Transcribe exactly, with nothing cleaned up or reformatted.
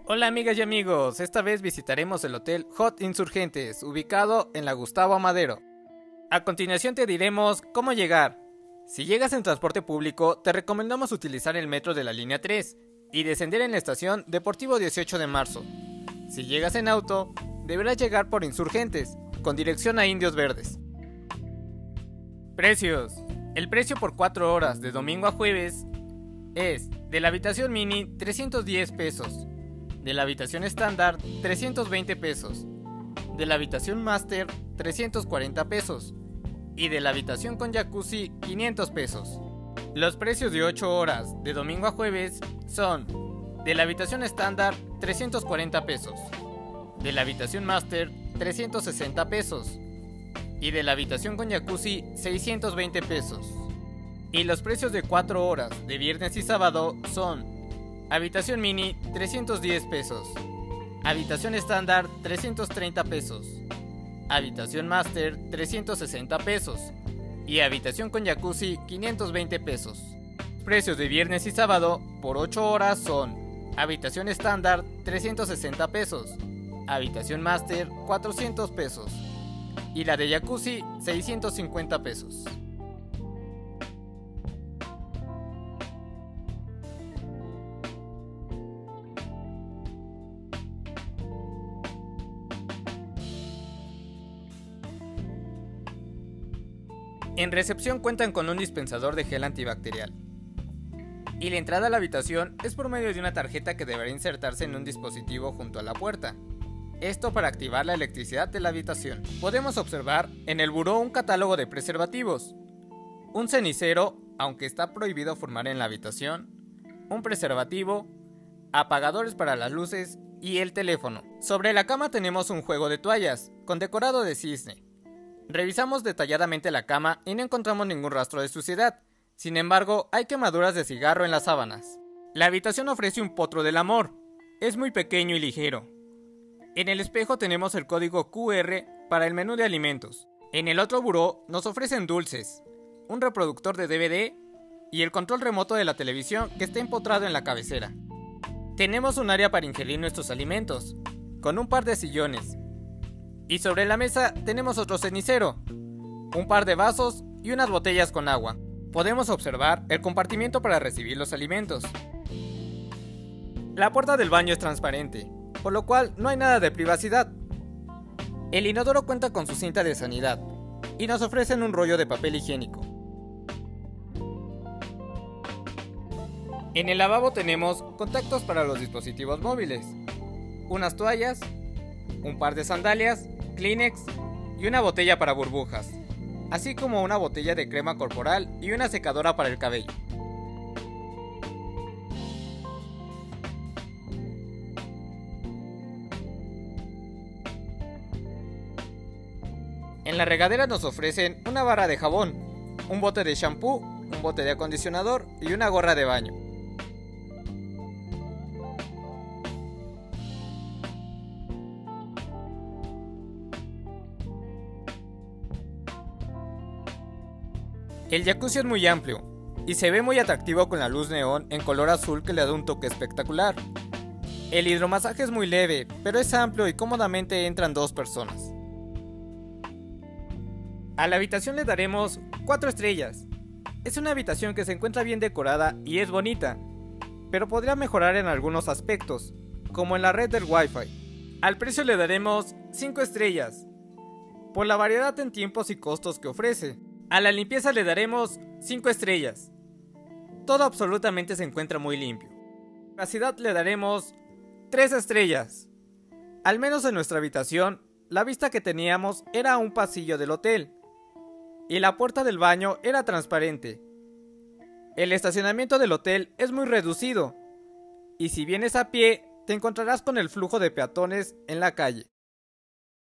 Hola amigas y amigos, esta vez visitaremos el Hotel Hot Insurgentes, ubicado en la Gustavo Amadero. A continuación te diremos cómo llegar. Si llegas en transporte público, te recomendamos utilizar el metro de la línea tres y descender en la estación Deportivo dieciocho de marzo. Si llegas en auto, deberás llegar por Insurgentes, con dirección a Indios Verdes. Precios. El precio por cuatro horas de domingo a jueves es de la habitación mini trescientos diez pesos, de la habitación estándar trescientos veinte pesos, de la habitación máster trescientos cuarenta pesos y de la habitación con jacuzzi quinientos pesos. Los precios de ocho horas de domingo a jueves son de la habitación estándar trescientos cuarenta pesos, de la habitación máster trescientos sesenta pesos y de la habitación con jacuzzi seiscientos veinte pesos. Y los precios de cuatro horas de viernes y sábado son habitación mini trescientos diez pesos, habitación estándar trescientos treinta pesos, habitación máster trescientos sesenta pesos y habitación con jacuzzi quinientos veinte pesos. Precios de viernes y sábado por ocho horas son habitación estándar trescientos sesenta pesos, habitación máster cuatrocientos pesos y la de jacuzzi seiscientos cincuenta pesos. En recepción cuentan con un dispensador de gel antibacterial. Y la entrada a la habitación es por medio de una tarjeta que deberá insertarse en un dispositivo junto a la puerta. Esto para activar la electricidad de la habitación. Podemos observar en el buró un catálogo de preservativos, un cenicero, aunque está prohibido fumar en la habitación, un preservativo, apagadores para las luces y el teléfono. Sobre la cama tenemos un juego de toallas con decorado de cisne. Revisamos detalladamente la cama y no encontramos ningún rastro de suciedad. Sin embargo, hay quemaduras de cigarro en las sábanas. La habitación ofrece un potro del amor. Es muy pequeño y ligero. En el espejo tenemos el código Q R para el menú de alimentos. En el otro buró nos ofrecen dulces, un reproductor de D V D y el control remoto de la televisión que está empotrado en la cabecera. Tenemos un área para ingerir nuestros alimentos, con un par de sillones. Y sobre la mesa tenemos otro cenicero, un par de vasos y unas botellas con agua. Podemos observar el compartimiento para recibir los alimentos. La puerta del baño es transparente, por lo cual no hay nada de privacidad. El inodoro cuenta con su cinta de sanidad y nos ofrecen un rollo de papel higiénico. En el lavabo tenemos contactos para los dispositivos móviles, unas toallas, un par de sandalias, Kleenex y una botella para burbujas, así como una botella de crema corporal y una secadora para el cabello. En la regadera nos ofrecen una barra de jabón, un bote de shampoo, un bote de acondicionador y una gorra de baño. El jacuzzi es muy amplio y se ve muy atractivo con la luz neón en color azul que le da un toque espectacular. El hidromasaje es muy leve, pero es amplio y cómodamente entran dos personas. A la habitación le daremos cuatro estrellas. Es una habitación que se encuentra bien decorada y es bonita, pero podría mejorar en algunos aspectos, como en la red del Wi-Fi. Al precio le daremos cinco estrellas, por la variedad en tiempos y costos que ofrece. A la limpieza le daremos cinco estrellas. Todo absolutamente se encuentra muy limpio. A la privacidad le daremos tres estrellas. Al menos en nuestra habitación, la vista que teníamos era a un pasillo del hotel y la puerta del baño era transparente. El estacionamiento del hotel es muy reducido y si vienes a pie te encontrarás con el flujo de peatones en la calle.